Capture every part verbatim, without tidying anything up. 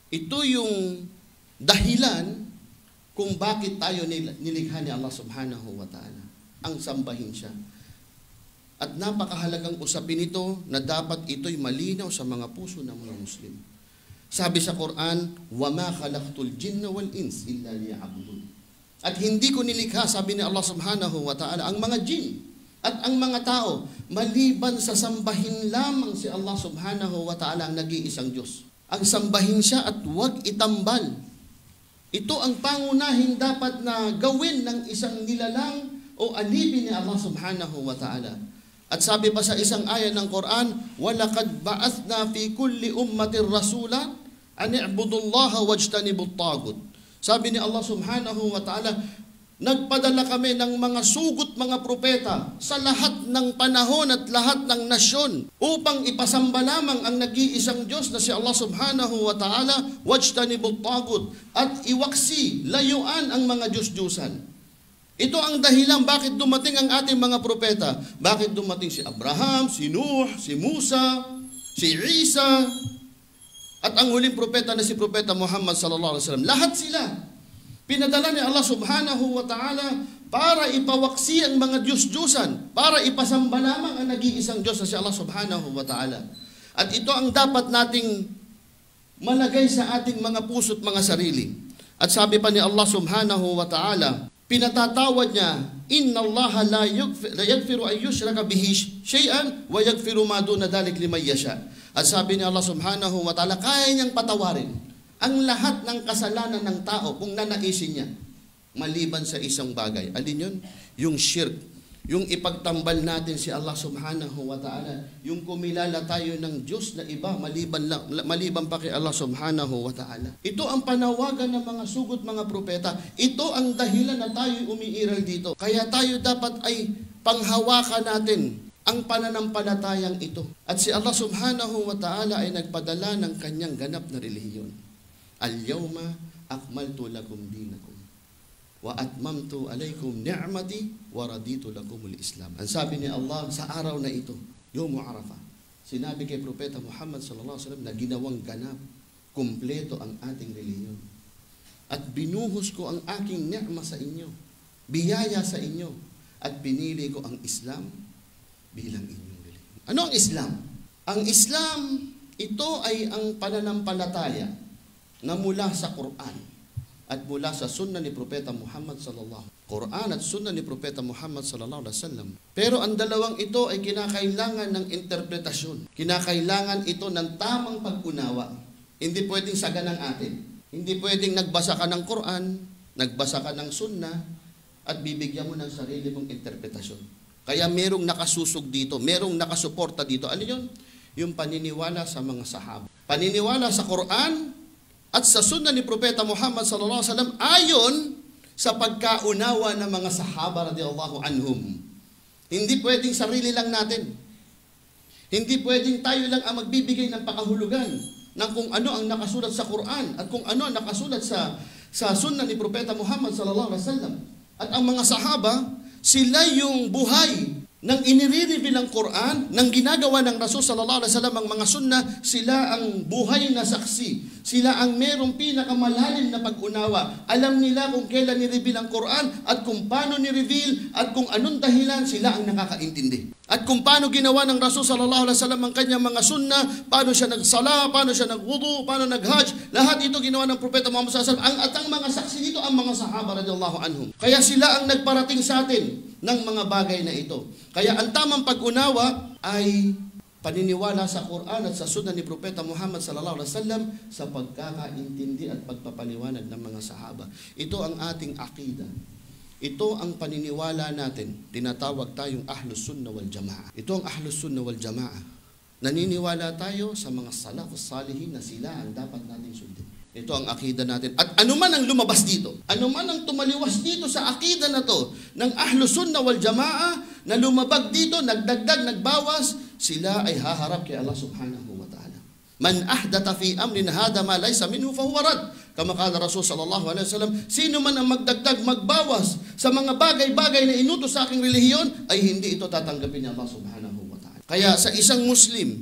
Ito yung dahilan kung bakit tayo nilikha ni Allah subhanahu wa ta'ala. Ang sambahin siya. At napakahalagang usapin ito na dapat ito'y malinaw sa mga puso ng mga Muslim. Sabi sa Quran, وَمَا خَلَقْتُ الْجِنَّ وَالْإِنسِ إِلَّا لِيَعْبُدُونِ. At hindi ko nilikha, sabi ni Allah subhanahu wa ta'ala, ang mga jin at ang mga tao, maliban sa sambahin lamang si Allah subhanahu wa ta'ala ang nag-iisang Diyos. Ang sambahin siya at huwag itambal. Ito ang pangunahing dapat na gawin ng isang nilalang o alipin ni Allah subhanahu wa ta'ala. At sabi pa sa isang aya ng Quran, وَلَقَدْ بَعَثْنَا فِي كُلِّ أُمَّةٍ رَسُولًا أَنِ اعْبُدُوا اللَّهَ وَاجْتَنِبُوا الطَّاغُوتَ. Sabi ni Allah subhanahu wa ta'ala, nagpadala kami ng mga sugot mga propeta sa lahat ng panahon at lahat ng nasyon upang ipasamba lamang ang nag-iisang Diyos na si Allah subhanahu wa ta'ala, wajtanibut tagut, at iwaksi, layuan ang mga Diyos-Diyusan. Ito ang dahilan bakit dumating ang ating mga propeta. Bakit dumating si Abraham, si Nuh, si Musa, si Isa, at ang huling propeta na si Propeta Muhammad sallallahu alaihi wasallam. Lahat sila pinadala ni Allah subhanahu wa ta'ala para ipawaksi ang mga Diyos-Diyusan, para ipasamba lamang ang nag-iisang Diyos na si Allah subhanahu wa ta'ala. At ito ang dapat nating malagay sa ating mga puso't mga sarili. At sabi pa ni Allah subhanahu wa ta'ala, pinatatawad niya, inna Allah la yaghfiru an yushraka bihi shay'an wa yaghfiru ma duna dhalik liman yasha. At sabi ni Allah subhanahu wa ta'ala, kaya niyang patawarin ang lahat ng kasalanan ng tao kung nanaisin niya, maliban sa isang bagay. Alin yun? Yung shirk. Yung ipagtambal natin si Allah subhanahu wa ta'ala. Yung kumilala tayo ng Diyos na iba, maliban, lang, maliban pa kay Allah subhanahu wa ta'ala. Ito ang panawagan ng mga sugot mga propeta. Ito ang dahilan na tayo umiiral dito. Kaya tayo dapat ay panghawakan natin ang pananampalatayang ito. At si Allah subhanahu wa ta'ala ay nagpadala ng kanyang ganap na relihiyon. Al-yawma akmaltu lakum dinakum wa atmamtu alaykum ni'mati wa raditu lakumul Islam. Ang sabi ni Allah sa araw na ito, Yawm Arafah, sinabi kay Propeta Muhammad sallallahu alaihi wasallam na ginawang ganap, kumpleto ang ating relihiyon. At binuhos ko ang aking ni'ma sa inyo, biyaya sa inyo, at pinili ko ang Islam bilang inyong relihiyon. Ano ang Islam? Ang Islam, ito ay ang pananampalataya na mula sa Quran at mula sa sunnah ni Propeta Muhammad sallallahu alaihi wasallam. Quran at sunnah ni Propeta Muhammad sallallahu alaihi wasallam. Pero ang dalawang ito ay kinakailangan ng interpretasyon. Kinakailangan ito ng tamang pag-unawa. Hindi pwedeng saganang atin. Hindi pwedeng nagbasa ka ng Quran, nagbasa ka ng sunnah, at bibigyan mo ng sarili mong interpretasyon. Kaya merong nakasusog dito, merong nakasuporta dito. Ano yun? Yung paniniwala sa mga sahaba. Paniniwala sa Quran at sa sunnah ni Propeta Muhammad sallallahu alaihi wasallam ayon sa pagkaunawa ng mga sahaba radhiyallahu anhum. Hindi pwedeng sarili lang natin. Hindi pwedeng tayo lang ang magbibigay ng pakahulugan ng kung ano ang nakasulat sa Quran at kung ano ang nakasulat sa sa sunnah ni Propeta Muhammad sallallahu alaihi wasallam. At ang mga sahaba, sila yung buhay nang inire-reveal ang Quran, nang ginagawa ng Rasul sallallahu alaihi wasallam ang mga sunnah, sila ang buhay na saksi. Sila ang merong pinakamalalim na pag-unawa. Alam nila kung kailan ni-reveal ang Quran at kung paano ni-reveal at kung anong dahilan, sila ang nakakaintindi. At kung paano ginawa ng Rasul sallallahu alaihi wasallam ang kanyang mga sunnah, paano siya nagsala, paano siya nagwudu, paano naghajj, lahat ito ginawa ng Propeta Muhammad sallallahu alaihi wasallam. Ang at ang mga saksi dito ang mga sahaba radhiyallahu anhum. Kaya sila ang nagparating sa atin ng mga bagay na ito. Kaya ang tamang pag-unawa ay paniniwala sa Quran at sa sunnah ni Propeta Muhammad sallallahu alaihi wasallam sa pagkakaintindi at pagpapaliwanag ng mga sahaba. Ito ang ating akida. Ito ang paniniwala natin. Tinatawag tayong Ahlus Sunnah wal Jamaah. Ito ang Ahlus Sunnah wal Jamaah. Naniniwala tayo sa mga salafus salihin na sila ang dapat natin sundin. Ito ang akida natin. At anuman ang lumabas dito, anuman ang tumaliwas dito sa akida na to ng Ahlus Sunnah wal Jamaah na lumabag dito, nagdagdag, nagbawas, sila ay haharap kay Allah subhanahu wa ta'ala. Man ahdata fi amrin hada ma laysa minhu fa huwa rad. Kama qala Rasul sallallahu alaihi wasallam, sino man ang magdagdag, magbawas sa mga bagay-bagay na inutos sa aking relihiyon, ay hindi ito tatanggapin ni Allah subhanahu wa ta'ala. Kaya sa isang Muslim,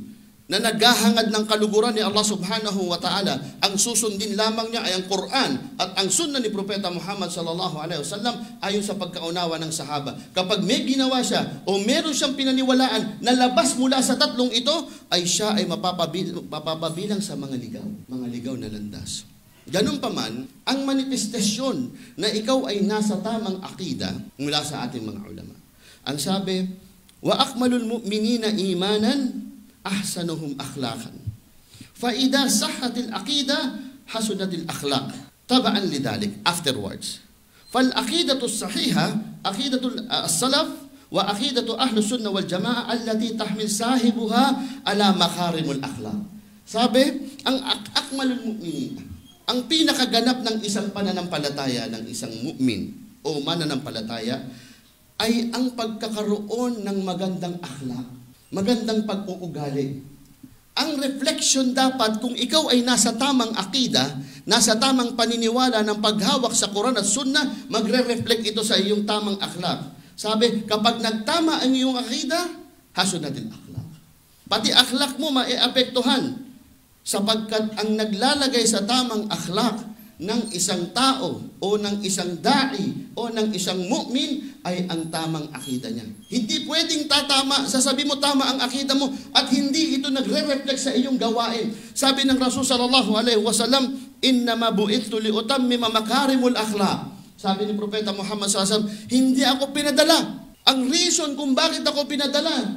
na naghahangad ng kaluguran ni Allah subhanahu wa ta'ala, ang susundin lamang niya ay ang Quran at ang sunna ni Propeta Muhammad sallallahu alaihi wasallam ayon sa pagkaunawa ng sahaba. Kapag may ginawa siya o meron siyang pinaniwalaan na labas mula sa tatlong ito, ay siya ay mapapabil, mapapabilang sa mga ligaw, mga ligaw na landas. Ganun pa man, ang manifestasyon na ikaw ay nasa tamang akida mula sa ating mga ulama. Ang sabi, wa akmalul mu'minina imanan ahsanuhum akhlaqan. Fa idza sahhatil aqida hasunatil akhlaq. Tabaan lidalik afterwards. Fal aqidatu sahiha aqidatul as-salaf wa aqidatu ahli sunnah wal jamaa allati tahmil sahibuha ala makarimul akhlaq. Sabi, ang ak akmalul mu'minin, ang pinakaganap ng isang pananampalataya ng isang mu'min o mananampalataya ay ang pagkakaroon ng magandang akhlaq, magandang pag-uugali. Ang reflection dapat kung ikaw ay nasa tamang akida, nasa tamang paniniwala ng paghawak sa Quran at Sunnah, magre-reflect ito sa iyong tamang akhlaq. Sabi, kapag nagtama ang iyong akida, hasunatil akhlaq. Pati akhlaq mo maiapektuhan sapagkat ang naglalagay sa tamang akhlaq ng isang tao o ng isang da'i o ng isang mu'min ay ang tamang akida niya. Hindi pwedeng tatama, sasabi mo tama ang akida mo at hindi ito nagre-reflect sa iyong gawain. Sabi ng Rasul sallallahu alaihi wasallam, innama bu'ithtu liutammima makarimul akhlaq. Sabi ni Propeta Muhammad sallallahu alaihi wasallam, hindi ako pinadala. Ang reason kung bakit ako pinadala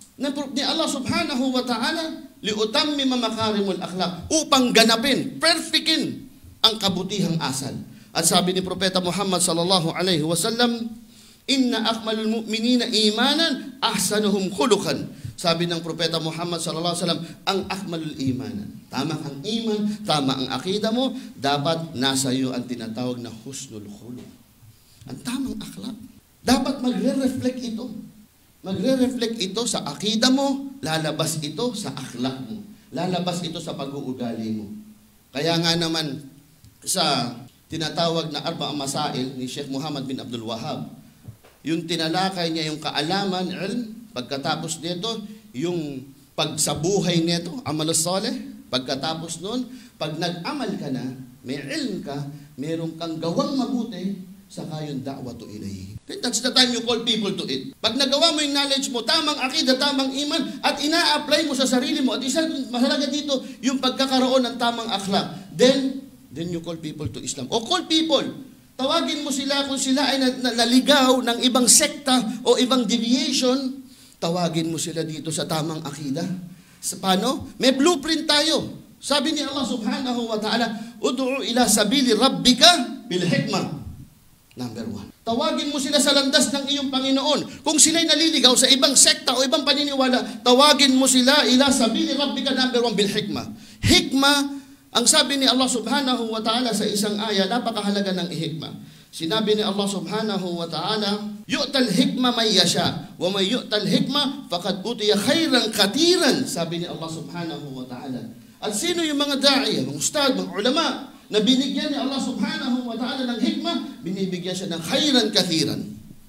ni Allah subhanahu wa ta'ala, liutammima makarimul akhlaq, upang ganapin, perfectin ang kabutihang asal. At sabi ni Propeta Muhammad sallallahu alaihi wasallam, inna akmalul mu'minina imanan ahsanuhum khuluqan. Sabi ng Propeta Muhammad sallallahu alaihi wasallam, ang akmalul imanan, tama ang iman, tama ang akida mo, dapat nasa iyo ang tinatawag na husnul khuluq, ang tamang akhlaq. Dapat magre-reflect ito. Magre-reflect ito sa akida mo, lalabas ito sa akhlaq mo, lalabas ito sa pag-uugali mo. Kaya nga naman sa tinatawag na Arba'ang Masail ni Sheikh Muhammad bin Abdul Wahhab, yung tinalakay niya yung kaalaman, ilm, pagkatapos nito, yung pagsabuhay nito, amal salih, pagkatapos nun, pag nag-amal ka na, may ilm ka, meron kang gawang mabuti, saka yung da'watu ilayhi. That's the time you call people to it. Pag nagawa mo yung knowledge mo, tamang akida, tamang iman, at ina-apply mo sa sarili mo, at isa mahalaga dito, yung pagkakaroon ng tamang akhlaq, then, then you call people to Islam. O call people. Tawagin mo sila kung sila ay naligaw ng ibang sekta o ibang deviation, tawagin mo sila dito sa tamang akida. Sa paano? May blueprint tayo. Sabi ni Allah subhanahu wa ta'ala, ud'u ila sabili rabbika bil hikmah. Number one. Tawagin mo sila sa landas ng iyong Panginoon. Kung sila'y naliligaw sa ibang sekta o ibang paniniwala, tawagin mo sila ila sabili rabbika, number one, bil hikmah. Hikmah, ang sabi ni Allah subhanahu wa ta'ala sa isang aya, napakahalaga ng ihikma. Sinabi ni Allah subhanahu wa ta'ala, yu'tal hikma may yasha, wa may yu'tal hikma, faqad utiya khairan katiran. Sabi ni Allah subhanahu wa ta'ala. At sino yung mga da'i, mga ustad, mga ulama, na binigyan ni Allah subhanahu wa ta'ala ng hikma, binibigyan siya ng khairan kathiran.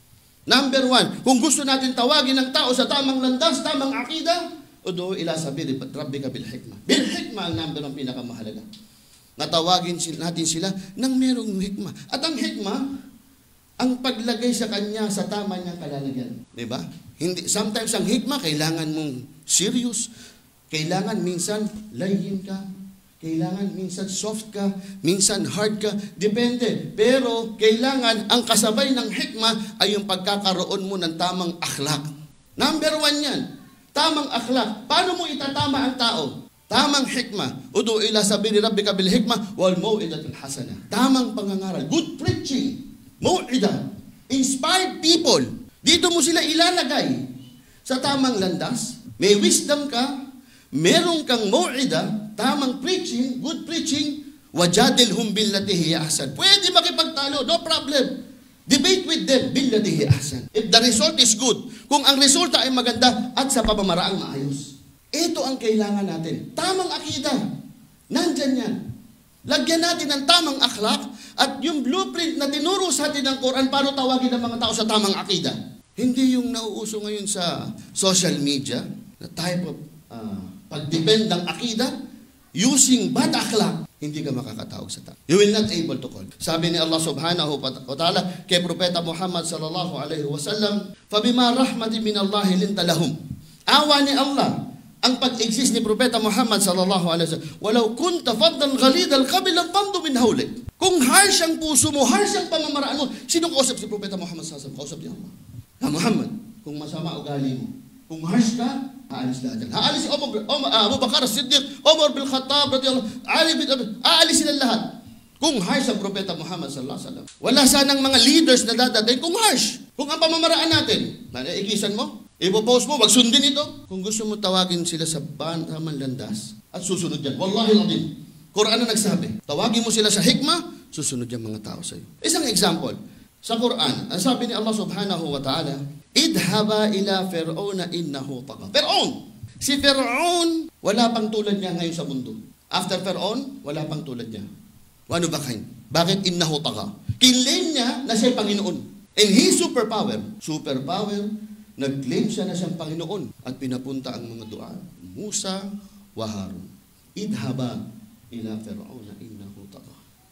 Number one, kung gusto natin tawagin ng tao sa tamang landas, tamang akida, ud'u ila sabili rabbika bil hikmah. Bil hikmah ang number ang pinakamahalaga. Natawagin natin sila ng merong hikmah. At ang hikmah, ang paglagay sa kanya sa tama niyang kalalagyan. Diba? Hindi, sometimes ang hikmah, kailangan mong serious. Kailangan minsan layhin ka. Kailangan minsan soft ka. Minsan hard ka. Depende. Pero kailangan ang kasabay ng hikmah ay yung pagkakaroon mo ng tamang akhlaq. Number one yan. Tamang akhlaq. Paano mo itatama ang tao? Tamang hikmah. Ud'u ila sabili rabbika bil hikmah wal mau'idatul hasanah. Tamang pangangaral. Good preaching. Mau'idah. Inspired people. Dito mo sila ilalagay sa tamang landas. May wisdom ka. Meron kang mau'idah. Tamang preaching. Good preaching. Wajadilhum billati hiya ahsan. Pwede makipagtalo. No problem. Debate with them, billati hiya ahsan. If the result is good, kung ang resulta ay maganda at sa pamamaraang maayos. Ito ang kailangan natin. Tamang akida. Nandyan yan. Lagyan natin ng tamang akhlaq at yung blueprint na tinuro sa atin ng Quran para tawagin ang mga tao sa tamang akida. Hindi yung nauuso ngayon sa social media, na type of uh, pag-depend ng akida, using bad akhlaq, hindi ka makakatawag sa tao. You will not able to call. Sabi ni Allah subhanahu wa ta'ala kay Propeta Muhammad sallallahu alaihi wasallam, فَبِمَا رَحْمَةٍ مِنَ اللَّهِ لِنْتَ لَهُمْ. Awa ni Allah ang pag-exist ni Propeta Muhammad sallallahu alaihi wasallam. Walau kunta faddan ghalidal qalbi lanfaddu min hawlik. Kung harsh ang puso mo, harsh ang pamamaraan mo, sino kausap si Propeta Muhammad sallallahu alaihi wasallam? Kausap ni Allah. Ha Muhammad, kung masama ugali mo, kung harsh ka, aalis lahat yan. Aalis si Abu, Abu Bakar Siddiq, Umar bin Khattab, Ali bin Abi, aalis sila lahat. Kung harsh ang Propeta Muhammad sallallahu alaihi wasallam. Wala sanang mga leaders na dadating kung harsh. Kung ang pamamaraan natin, naiikisan mo, ipopost mo, wag sundin ito. Kung gusto mo tawagin sila sa tamang landas at susunod yan. Wallahi ladin. Quran na nagsabi. Tawagin mo sila sa hikmah, susunod yan mga tao sa iyo. Isang example. Sa Quran, ang sabi ni Allah subhanahu wa ta'ala, idhaba ila Fir'auna innahu tagha. Fir'aun. Si Fir'aun, wala pang tulad niya ngayon sa mundo. After Fir'aun, wala pang tulad niya. Ano ba kain? Bakit innahu tagha? Kinlaim niya na siya'y Panginoon. And his superpower, superpower, nag-claim siya na siyang Panginoon at pinapunta ang mga dua, Musa wa Harun. Idhaba ila Fir'auna innahu tagha.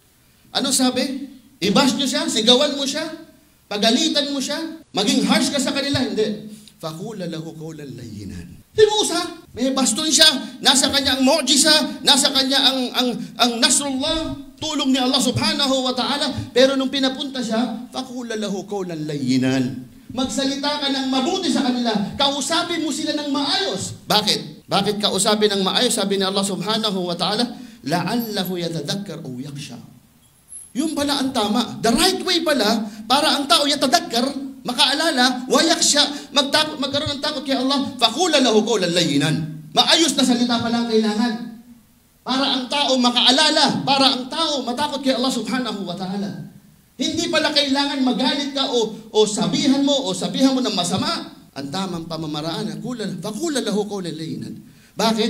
Ano sabi? I-bash nyo siya, sigawan mo siya, pagalitan mo siya, maging harsh ka sa kanila. Hindi. Faqula lahu qawlan layyinan. Si Musa, may baston siya, nasa kanya ang mu'jiza, nasa kanya ang ang ang nasrullah, tulong ni Allah subhanahu wa ta'ala, pero nung pinapunta siya, faqula lahu qawlan layyinan. Magsalita ka ng mabuti sa kanila, kausapin mo sila ng maayos. Bakit? Bakit kausapin ng maayos? Sabi ni Allah subhanahu wa ta'ala, la'allahu yatadhakkar aw yakhsha. Yung pala ang tama. The right way pala, para ang tao yatadakkar, makaalala, wayak siya, magtakot, magkaroon ng takot kay Allah, faqula lahu qawlan layyinan. Maayos na salita pala ang kailangan. Para ang tao makaalala, para ang tao matakot kay Allah subhanahu wa ta'ala. Hindi pala kailangan magalit ka o, o sabihan mo o sabihan mo ng masama. Ang tamang pamamaraan, faqula lahu qawlan layyinan. Bakit?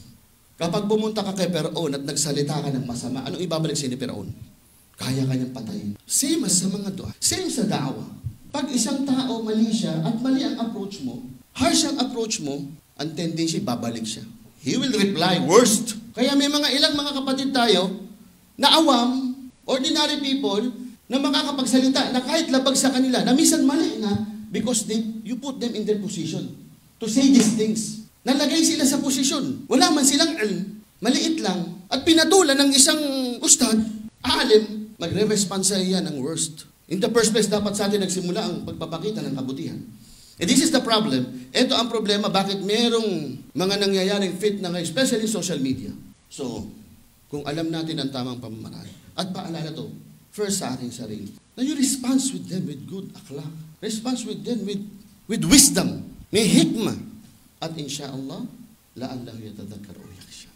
Kapag pumunta ka kay Fir'aun at nagsalita ka ng masama, anong ibabalik sa ni Fir'aun? Kaya kanyang patayin. Same as sa mga dua. Same sa da'wa. Pag isang tao mali siya at mali ang approach mo, harsh ang approach mo, ang tendency, babalik siya. He will reply worst. Kaya may mga ilang mga kapatid tayo na awam, ordinary people, na makakapagsalita na kahit labag sa kanila, na minsan mali na because they, you put them in their position to say these things. Nalagay sila sa posisyon. Wala man silang ilm, maliit lang, at pinatulan ng isang ustad, alim, magre-respond sa iya ng worst. In the first place, dapat sa atin nagsimula ang pagpapakita ng kabutihan. And this is the problem. Ito ang problema, bakit merong mga nangyayaring fit na ngayon, especially social media. So, kung alam natin ang tamang pamamaraan, at paalala to, first sa ating sarili, na you respond with them with good akhlaq. Respond with them with, with wisdom. May hikmah. At insyaallah, la'allahu yatadhakkar o yakhsha.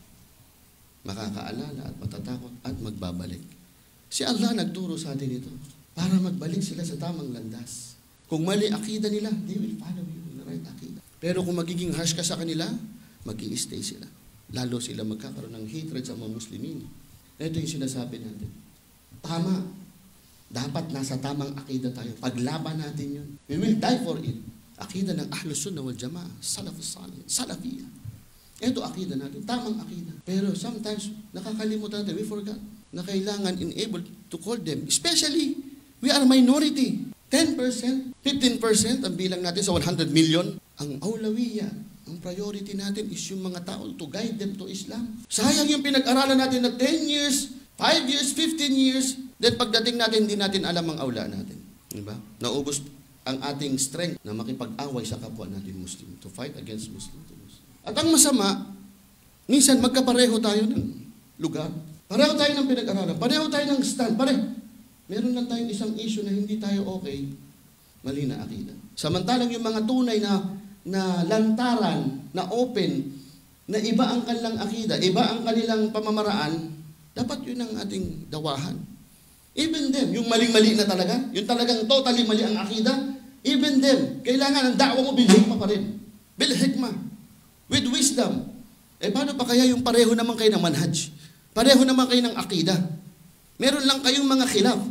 Makakaalala at matatakot at magbabalik. Si Allah nagturo sa atin ito para magbalik sila sa tamang landas. Kung mali akida nila, they will follow you in the right akida. Pero kung magiging harsh ka sa kanila, mag-i-stay sila. Lalo sila magkakaroon ng hatred sa mga Muslimin. Ito yung sinasabi natin. Tama. Dapat nasa tamang akida tayo. Paglaban natin yun. We will die for it. Akida ng Ahlus Sunnah wal Jama'ah, Salafus Salih, Salafiyah. Ito akida natin, tamang akida. Pero sometimes, nakakalimutan natin, we forgot na kailangan enable to call them. Especially, we are minority. ten percent, fifteen percent ang bilang natin sa one hundred million. Ang awlawiya, ang priority natin is yung mga tao to guide them to Islam. Sayang yung pinag-aralan natin na ten years, five years, fifteen years, then pagdating natin, hindi natin alam ang awla natin. Diba? Naubos ang ating strength na makipag-away sa kapwa natin Muslim, to fight against Muslim. At ang masama, minsan magkapareho tayo ng lugar. Pareho tayo ng pinag-aralan. Pareho tayo ng stand. Pareho. Meron lang tayong isang issue na hindi tayo okay. Mali na akida. Samantalang yung mga tunay na, na lantaran, na open, na iba ang kanilang akida, iba ang kanilang pamamaraan, dapat yun ang ating dawahan. Even them, yung maling-mali na talaga, yung talagang totally mali ang akida, even them, kailangan ang da'wa mo bilhikma pa rin. Bilhikma. With wisdom. Eh, paano pa kaya yung pareho naman kayo ng manhaj? Pareho naman kayo ng akida. Meron lang kayong mga khilaf.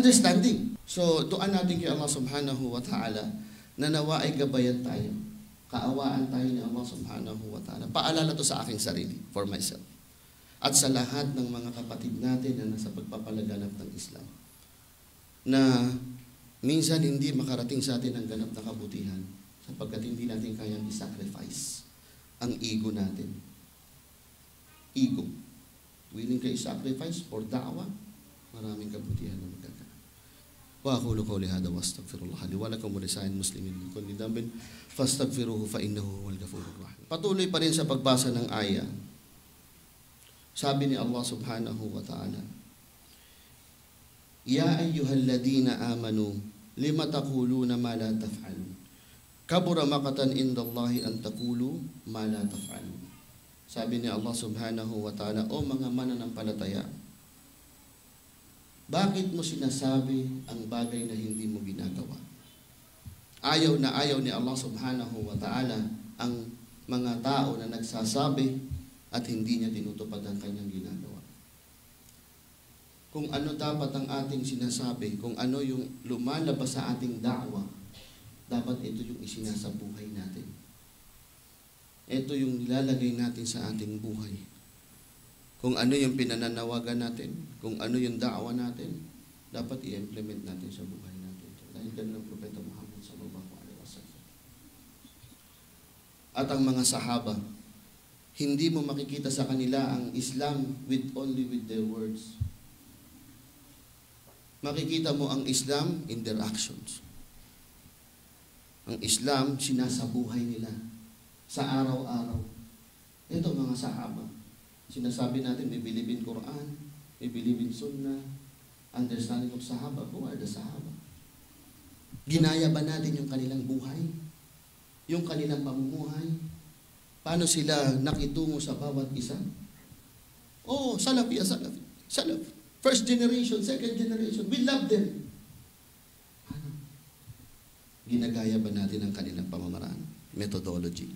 Misunderstanding. So, duan natin kay Allah subhanahu wa ta'ala na nawa ay gabayan tayo. kaawaan tayo ni Allah subhanahu wa ta'ala. Paalala to sa aking sarili, for myself. At sa lahat ng mga kapatid natin na nasa pagpapalaganap ng Islam. Na minsan hindi makarating sa atin ang ganap na kabutihan sapagkat hindi natin kayang i-sacrifice ang ego natin. Ego. Willing ka i-sacrifice for da'wah, maraming kabutihan na magkakaroon. Wa aqulu qawli hadha wa astaghfirullah li wa lakum wa lisa'il muslimin min kulli dhanbin fastaghfiruhu fa innahu huwal ghafurur rahim. Patuloy pa rin sa pagbasa ng aya. Sabi ni Allah subhanahu wa ta'ala, Ya ayyuhalladhina amanu lima taquluna ma la taf'alun. Kabura maqatan indallahi an taqulu ma la taf'alun. Sabi ni Allah subhanahu wa ta'ala, o mga mananampalataya, bakit mo sinasabi ang bagay na hindi mo ginagawa? Ayaw na ayaw ni Allah subhanahu wa ta'ala ang mga tao na nagsasabi at hindi niya tinutupad ang kanyang ginagawa. Kung ano dapat ang ating sinasabi, kung ano yung lumalabas sa ating da'wa, dapat ito yung isinasabuhay natin. Ito yung nilalagay natin sa ating buhay. Kung ano yung pinananawagan natin, kung ano yung da'wa natin, dapat i-implement natin sa buhay natin. Dahil ganun ang Propeta Muhammad sallallahu alaihi wasallam. At ang mga sahaba, hindi mo makikita sa kanila ang Islam with only with their words. Makikita mo ang Islam in their actions. Ang Islam, sinasabuhay nila sa araw-araw. Ito mga sahaba. Sinasabi natin, we believe in Quran, we believe in Sunnah, understanding of Sahaba. Who are the Sahaba? Ginaya ba natin yung kanilang buhay? Yung kanilang pamumuhay? Paano sila nakitungo sa bawat isa? Oh, Salafi, Salafi, Salaf. First generation, second generation, we love them. Ano? Ginagaya ba natin ang kanilang pamamaraan? Methodology.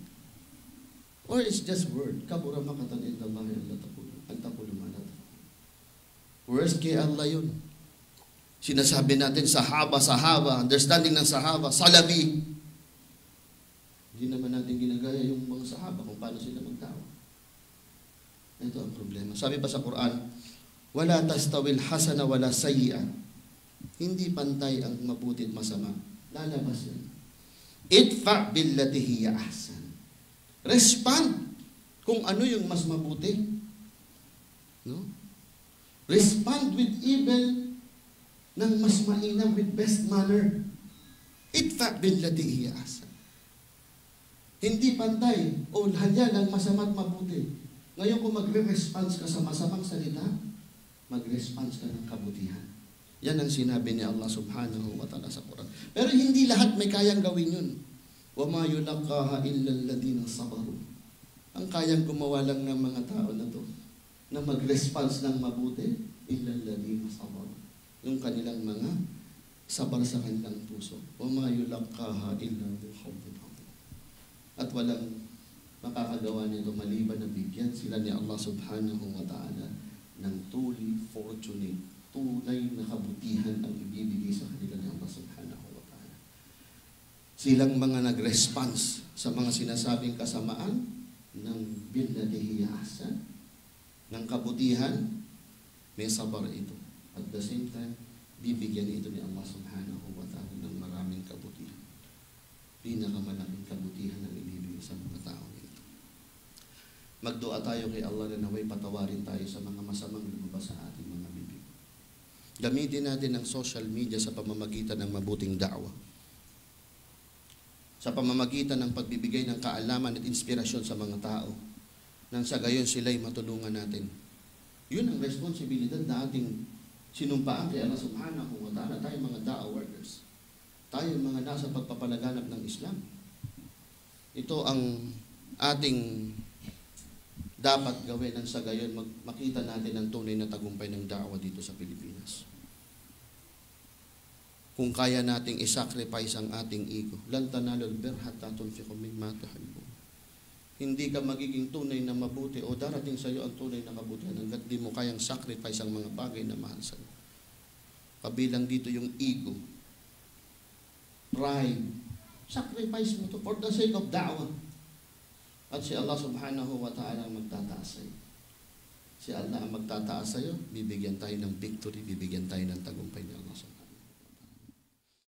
Or it's just word. Kabura makatan indallahi an taqulu an taqulu ma la taf'alun. Words kay Allah yun. Sinasabi natin sahaba, sahaba, understanding ng sahaba, salafi. Hindi naman natin ginagaya yung mga sahaba kung paano sila magdawa. Ito ang problema. Sabi pa sa Quran, wala tastawil hasana wala sayyi'a. Hindi pantay ang mabuti at masama. Lalabas yan. Idfa billati hiya ahsan. Respond kung ano yung mas mabuti. No? Respond with evil ng mas mainam with best manner. Idfa billati hiya ahsan. Hindi pantay o hanya ng masama at mabuti. Ngayon kung magre-response ka sa masamang salita, mag-response ka ng kabutihan. Yan ang sinabi ni Allah subhanahu wa ta'ala sa Quran. Pero hindi lahat may kayang gawin yun. وَمَا يُلَقَّاهَا إِلَّا الَّذِينَ صَبَرُوا. Ang kayang gumawa lang ng mga tao na to, na mag-response ng mabuti, إِلَّا الَّذِينَ صَبَرُوا. Yung kanilang mga sabar sa kanilang puso. وَمَا يُلَقَّاهَا إِلَّا ذُو حَظٍّ عَظِيمٍ. At walang makakagawa nito maliban na bigyan sila ni Allah subhanahu wa ta'ala ng truly fortunate, tunay na kabutihan ang ibibigay sa kanila ni Allah subhanahu wa ta'ala. Silang mga nag-response sa mga sinasabing kasamaan ng billatihi ahsan, ng kabutihan, may sabar ito. At the same time, bibigyan ito ni Allah subhanahu wa ta'ala ng maraming kabutihan. Pinakamalaking kabutihan ang ibibigay sa mga tao nito. Magdua tayo kay Allah na naway patawarin tayo sa mga masamang lumabas sa ating mga bibig. Gamitin natin ang social media sa pamamagitan ng mabuting da'wa. Sa pamamagitan ng pagbibigay ng kaalaman at inspirasyon sa mga tao, nang sa gayon sila'y matulungan natin. Yun ang responsibilidad na ating sinumpaan kay Allah subhanahu wa ta'ala. Tayo mga da'wa workers. Tayo mga nasa pagpapalaganap ng Islam. Ito ang ating dapat gawin nang sa gayon makita natin ang tunay na tagumpay ng da'wa dito sa Pilipinas. Kung kaya nating i-sacrifice ang ating ego, lan tanalul birra hatta tunfiqu mimma tuhibbun. Hindi ka magiging tunay na mabuti o darating sa iyo ang tunay na kabutihan hangga't di mo kayang sacrifice ang mga bagay na mahal sa iyo. Kabilang dito yung ego, pride, Sacrifice mo to for the sake of da'wah. At si Allah subhanahu wa ta'ala ang magtataas sa'yo. Si Allah ang magtataas sa'yo, bibigyan tayo ng victory, bibigyan tayo ng tagumpay niya.